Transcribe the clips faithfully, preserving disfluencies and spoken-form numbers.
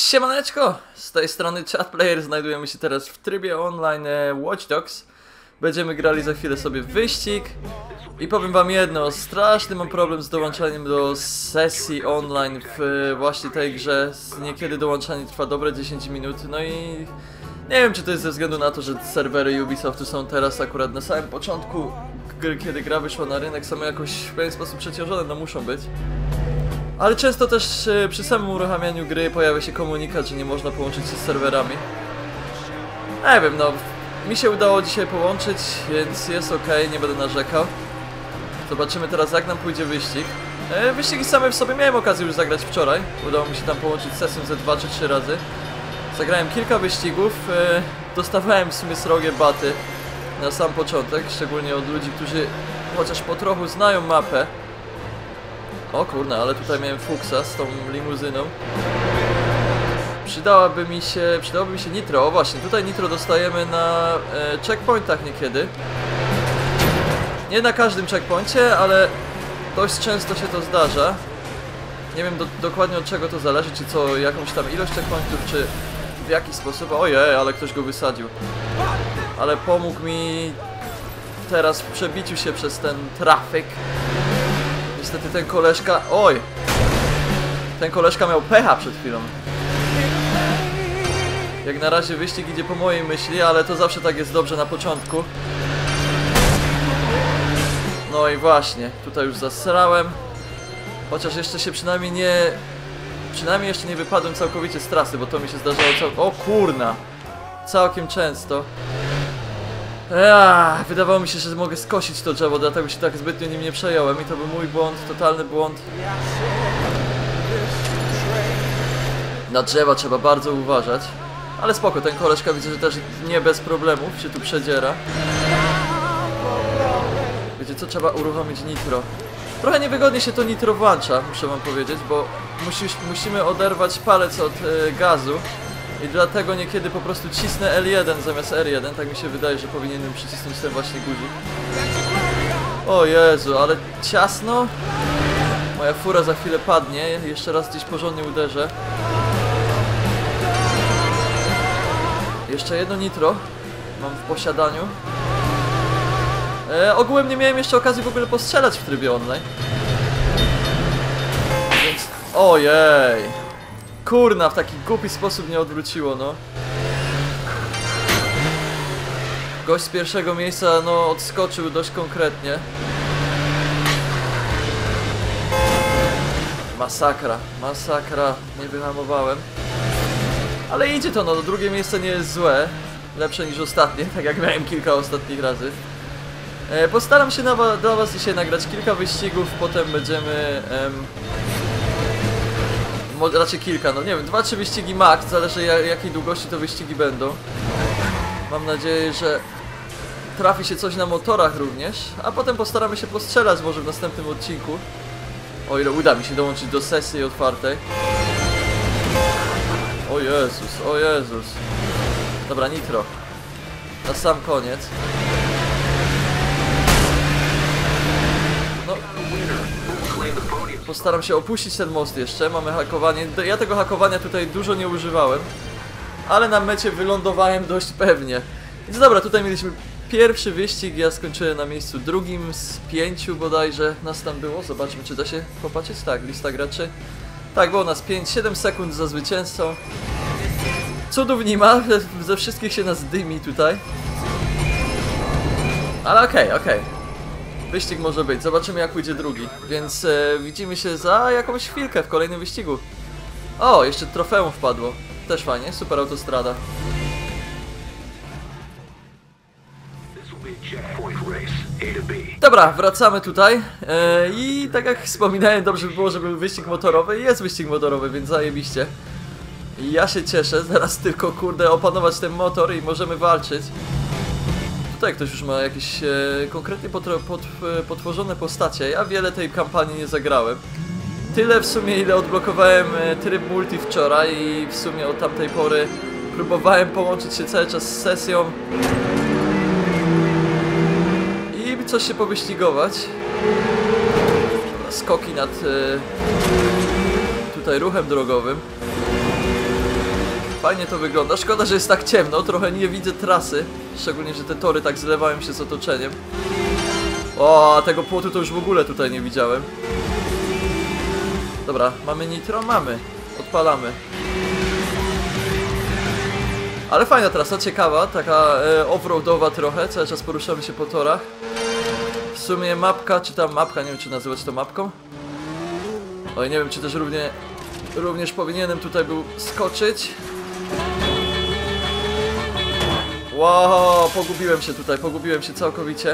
Siemaneczko, z tej strony ChatPlayer, znajdujemy się teraz w trybie online Watch Dogs. Będziemy grali za chwilę sobie wyścig. I powiem wam jedno, straszny mam problem z dołączaniem do sesji online w właśnie tej grze. Niekiedy dołączanie trwa dobre dziesięć minut, no i nie wiem, czy to jest ze względu na to, że serwery Ubisoftu są teraz akurat na samym początku gry, kiedy gra wyszła na rynek, są jakoś w pewien sposób przeciążone, no muszą być. Ale często też e, przy samym uruchamianiu gry pojawia się komunikat, że nie można połączyć się z serwerami. Nie wiem, no, mi się udało dzisiaj połączyć, więc jest ok, nie będę narzekał. Zobaczymy teraz, jak nam pójdzie wyścig. E, wyścigi same w sobie miałem okazję już zagrać wczoraj. Udało mi się tam połączyć sesję ze dwa czy trzy razy. Zagrałem kilka wyścigów, e, dostawałem w sumie srogie baty na sam początek, szczególnie od ludzi, którzy chociaż po trochu znają mapę. O kurna, ale tutaj miałem fuksa z tą limuzyną. Przydałaby mi się, przydałoby mi się nitro. O właśnie, tutaj nitro dostajemy na e, checkpointach niekiedy. Nie na każdym checkpoincie, ale dość często się to zdarza. Nie wiem do, dokładnie od czego to zależy, czy co, jakąś tam ilość checkpointów, czy w jaki sposób. Ojej, ale ktoś go wysadził. Ale pomógł mi teraz w przebiciu się przez ten trafik. Niestety ten koleżka... Oj! Ten koleżka miał pecha przed chwilą. Jak na razie wyścig idzie po mojej myśli, ale to zawsze tak jest dobrze na początku. No i właśnie, tutaj już zasrałem. Chociaż jeszcze się przynajmniej nie... Przynajmniej jeszcze nie wypadłem całkowicie z trasy, bo to mi się zdarzało cał... O kurna! Całkiem często. Eee, wydawało mi się, że mogę skosić to drzewo, dlatego się tak zbytnio nim nie przejąłem i to był mój błąd, totalny błąd. Na drzewa trzeba bardzo uważać. Ale spoko, ten koleżka widzę, że też nie bez problemów się tu przedziera. Wiecie co, trzeba uruchomić nitro. Trochę niewygodnie się to nitro włącza, muszę wam powiedzieć, bo musisz, musimy oderwać palec od y, gazu. I dlatego niekiedy po prostu cisnę L jeden zamiast R jeden, tak mi się wydaje, że powinienem przycisnąć ten właśnie guzik. O Jezu, ale ciasno. Moja fura za chwilę padnie, jeszcze raz gdzieś porządnie uderzę. Jeszcze jedno nitro mam w posiadaniu. E, ogółem nie miałem jeszcze okazji w ogóle postrzelać w trybie online. Więc... Ojej! Kurna, w taki głupi sposób mnie odwróciło, no. Gość z pierwszego miejsca, no, odskoczył dość konkretnie. Masakra, masakra, nie wyhamowałem. Ale idzie to, no, drugie miejsce nie jest złe. Lepsze niż ostatnie, tak jak miałem kilka ostatnich razy. E, postaram się na, dla was dzisiaj nagrać kilka wyścigów, potem będziemy... Em, raczej kilka, no nie wiem, dwa, trzy wyścigi max, zależy jak, jakiej długości to wyścigi będą. Mam nadzieję, że trafi się coś na motorach również, a potem postaramy się postrzelać może w następnym odcinku. O ile uda mi się dołączyć do sesji otwartej. O Jezus, o Jezus. Dobra, nitro. Na sam koniec. No. Postaram się opuścić ten most jeszcze, mamy hakowanie. Ja tego hakowania tutaj dużo nie używałem, ale na mecie wylądowałem dość pewnie. Więc dobra, tutaj mieliśmy pierwszy wyścig, ja skończyłem na miejscu drugim z pięciu bodajże nas tam było. Zobaczmy, czy da się popatrzeć. Tak, lista graczy. Tak, było nas pięć, siedem sekund za zwycięzcą. Cudów nie ma, ze wszystkich się nas dymi tutaj. Ale okej, okay, okej. Okay. Wyścig może być, zobaczymy jak pójdzie drugi. Więc e, widzimy się za jakąś chwilkę w kolejnym wyścigu. O, jeszcze trofeum wpadło. Też fajnie, super autostrada. Dobra, wracamy tutaj. e, I tak jak wspominałem, dobrze by było, żeby był wyścig motorowy. Jest wyścig motorowy, więc zajebiście. I ja się cieszę, zaraz tylko kurde opanować ten motor i możemy walczyć. Tutaj ktoś już ma jakieś e, konkretnie potro, pot, e, potworzone postacie. Ja wiele tej kampanii nie zagrałem. Tyle w sumie, ile odblokowałem e, tryb multi wczoraj i w sumie od tamtej pory próbowałem połączyć się cały czas z sesją i coś się powyścigować. Skoki nad e, tutaj ruchem drogowym. Fajnie to wygląda. Szkoda, że jest tak ciemno, trochę nie widzę trasy. Szczególnie, że te tory tak zlewają się z otoczeniem. O, a tego płotu to już w ogóle tutaj nie widziałem. Dobra, mamy nitro? Mamy. Odpalamy. Ale fajna trasa, ciekawa, taka e, offroadowa trochę, cały czas poruszamy się po torach. W sumie mapka, czy tam mapka, nie wiem czy nazywać to mapką. Oj, nie wiem czy też równie, również powinienem tutaj był skoczyć. Wow, pogubiłem się tutaj, pogubiłem się całkowicie.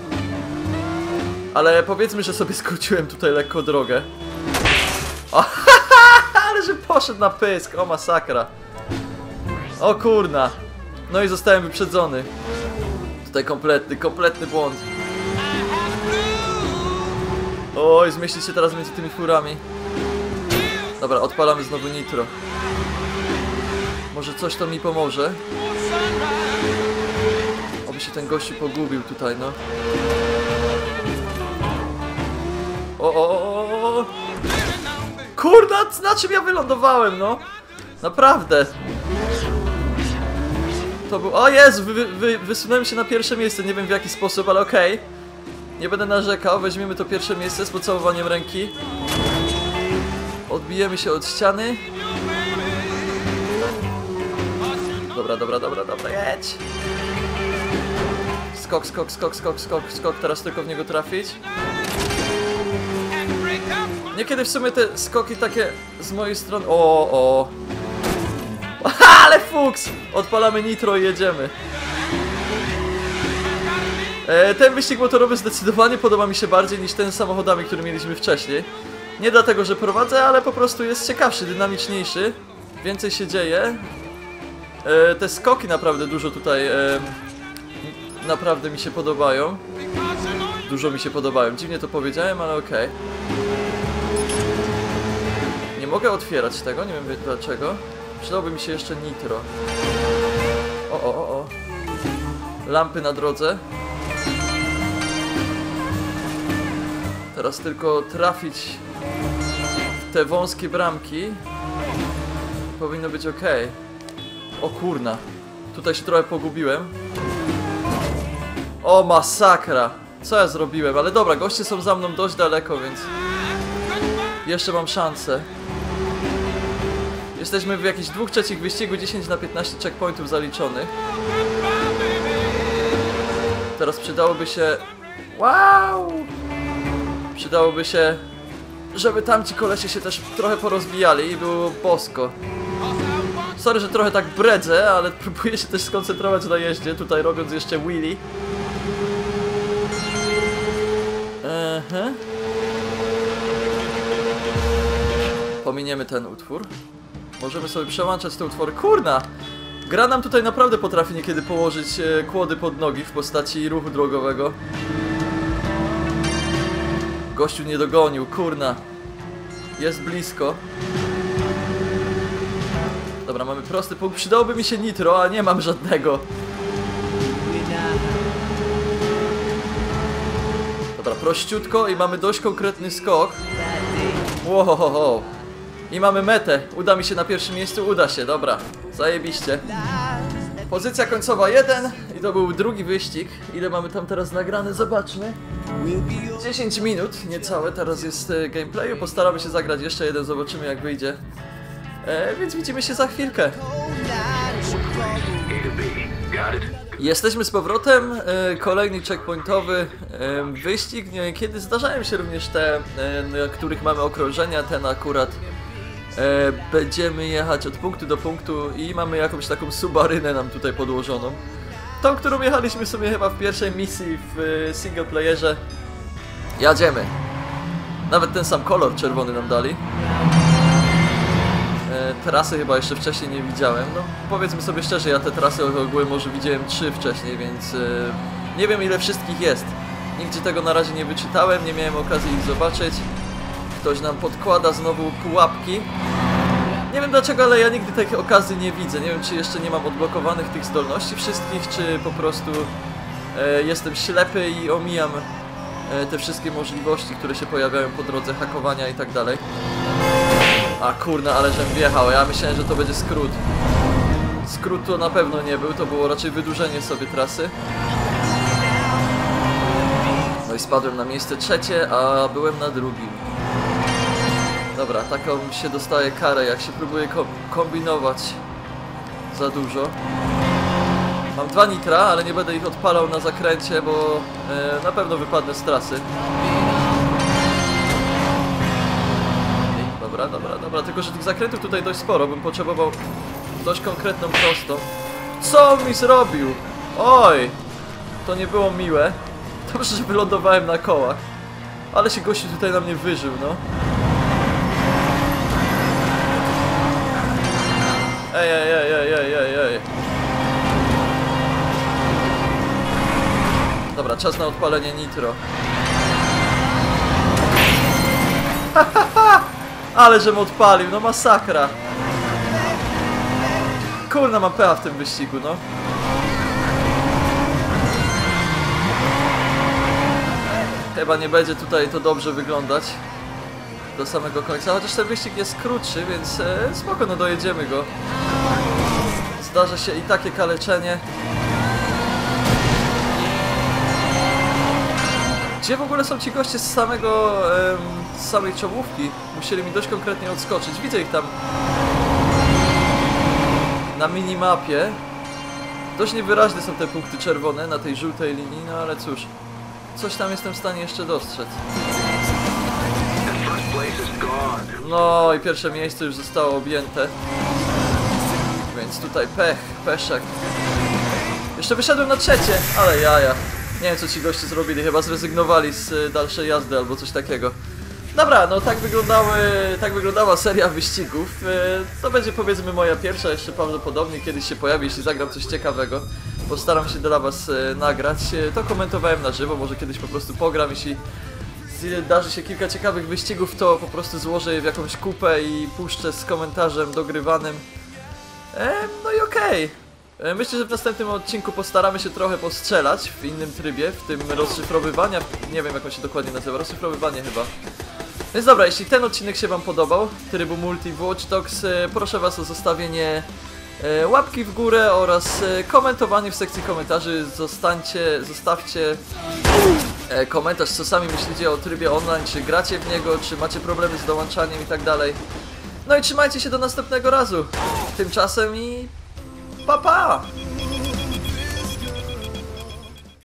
Ale powiedzmy, że sobie skróciłem tutaj lekko drogę. O, ale że poszedł na pysk, o masakra. O kurna. No i zostałem wyprzedzony. Tutaj kompletny, kompletny błąd. Oj, zmieścić się teraz między tymi furami. Dobra, odpalamy znowu nitro. Może coś to mi pomoże. Oby się ten gościu pogubił tutaj, no. O, o, o, o. Kurna, na czym ja wylądowałem, no? Naprawdę. To był... O Jezu, wy, wy, wysunąłem się na pierwsze miejsce, nie wiem w jaki sposób, ale okej. Okay. Nie będę narzekał, weźmiemy to pierwsze miejsce z pocałowaniem ręki. Odbijemy się od ściany. Dobra, dobra, dobra, dobra, jedź. Skok, skok, skok, skok, skok, skok, teraz tylko w niego trafić. Niekiedy w sumie te skoki takie z mojej strony... O, o. Ale fuks! Odpalamy nitro i jedziemy. E, ten wyścig motorowy zdecydowanie podoba mi się bardziej niż ten z samochodami, który mieliśmy wcześniej. Nie dlatego, że prowadzę, ale po prostu jest ciekawszy, dynamiczniejszy. Więcej się dzieje. E, te skoki naprawdę dużo tutaj... E, naprawdę mi się podobają. Dużo mi się podobają. Dziwnie to powiedziałem, ale okej. Okay. Nie mogę otwierać tego, nie wiem dlaczego. Przydałoby mi się jeszcze nitro. O, o, o, o. Lampy na drodze. Teraz tylko trafić w te wąskie bramki. Powinno być ok. O kurna. Tutaj się trochę pogubiłem. O masakra. Co ja zrobiłem? Ale dobra, goście są za mną dość daleko, więc jeszcze mam szansę. Jesteśmy w jakichś dwóch trzecich wyścigu, dziesięć na piętnaście checkpointów zaliczonych. Teraz przydałoby się... Wow! Przydałoby się, żeby tamci kolesie się też trochę porozbijali i było bosko. Sorry, że trochę tak bredzę, ale próbuję się też skoncentrować na jeździe, tutaj robiąc jeszcze wheelie. Aha. Pominiemy ten utwór. Możemy sobie przełączać te utwory. Kurna! Gra nam tutaj naprawdę potrafi niekiedy położyć e, kłody pod nogi w postaci ruchu drogowego. Gościu nie dogonił, kurna. Jest blisko. Dobra, mamy prosty punkt. Przydałoby mi się nitro, a nie mam żadnego. Dobra, prościutko i mamy dość konkretny skok. Wow. I mamy metę. Uda mi się na pierwszym miejscu? Uda się, dobra. Zajebiście. Pozycja końcowa jeden i to był drugi wyścig. Ile mamy tam teraz nagrane? Zobaczmy. dziesięć minut, niecałe teraz jest e, gameplayu. Postaramy się zagrać jeszcze jeden, zobaczymy jak wyjdzie. E, więc widzimy się za chwilkę. Jesteśmy z powrotem. E, kolejny checkpointowy e, wyścig. Kiedy zdarzają się również te, e, na których mamy okrążenia. Ten akurat e, będziemy jechać od punktu do punktu i mamy jakąś taką subarynę nam tutaj podłożoną. Tą, którą jechaliśmy sobie chyba w pierwszej misji w single playerze. Jadziemy. Nawet ten sam kolor czerwony nam dali. E, trasy chyba jeszcze wcześniej nie widziałem. No powiedzmy sobie szczerze, ja te trasy ogółem może widziałem trzy wcześniej, więc e, nie wiem ile wszystkich jest. Nigdzie tego na razie nie wyczytałem, nie miałem okazji ich zobaczyć. Ktoś nam podkłada znowu pułapki. Nie wiem dlaczego, ale ja nigdy takiej okazji nie widzę. Nie wiem, czy jeszcze nie mam odblokowanych tych zdolności wszystkich, czy po prostu e, jestem ślepy i omijam e, te wszystkie możliwości, które się pojawiają po drodze hakowania i tak dalej. A kurna, ale żem wjechał. Ja myślałem, że to będzie skrót. Skrót to na pewno nie był, to było raczej wydłużenie sobie trasy. No i spadłem na miejsce trzecie, a byłem na drugim. Dobra, taką się dostaje karę, jak się próbuje ko kombinować za dużo. Mam dwa nitra, ale nie będę ich odpalał na zakręcie, bo e, na pewno wypadnę z trasy. Dobra, dobra, dobra, tylko że tych zakrętów tutaj dość sporo, bym potrzebował dość konkretną prostą. Co on mi zrobił? Oj! To nie było miłe. Dobrze, że wylądowałem na kołach. Ale się gościu tutaj na mnie wyżył, no. Ej, ej, ej, ej, ej, ej, ej. Dobra, czas na odpalenie nitro. Ale żem odpalił, no masakra. Kurna, mam pecha w tym wyścigu, no. Chyba nie będzie tutaj to dobrze wyglądać do samego końca, chociaż ten wyścig jest krótszy, więc e, spoko, no dojedziemy go. Zdarza się i takie kaleczenie. Gdzie w ogóle są ci goście z samego, e, z samej czołówki? Musieli mi dość konkretnie odskoczyć. Widzę ich tam na minimapie. Dość niewyraźne są te punkty czerwone na tej żółtej linii, no ale cóż. Coś tam jestem w stanie jeszcze dostrzec. No i pierwsze miejsce już zostało objęte. Więc tutaj pech, peszek. Jeszcze wyszedłem na trzecie, ale jaja. Nie wiem co ci goście zrobili, chyba zrezygnowali z dalszej jazdy albo coś takiego. Dobra, no tak wyglądały, tak wyglądała seria wyścigów. To będzie powiedzmy moja pierwsza, jeszcze prawdopodobnie kiedyś się pojawi, jeśli zagram coś ciekawego. Postaram się dla was nagrać. To komentowałem na żywo, może kiedyś po prostu pogram, jeśli zdarzy się kilka ciekawych wyścigów, to po prostu złożę je w jakąś kupę i puszczę z komentarzem dogrywanym. E, no i okej. Okay. Myślę, że w następnym odcinku postaramy się trochę postrzelać w innym trybie, w tym rozszyfrowywania, nie wiem jak on się dokładnie nazywa, rozszyfrowywanie chyba. Więc dobra, jeśli ten odcinek się wam podobał, trybu multi w Watch Dogs, proszę was o zostawienie łapki w górę oraz komentowanie w sekcji komentarzy. Zostańcie, zostawcie komentarz, co sami myślicie o trybie online, czy gracie w niego, czy macie problemy z dołączaniem i tak dalej. No i trzymajcie się do następnego razu. Tymczasem i pa pa!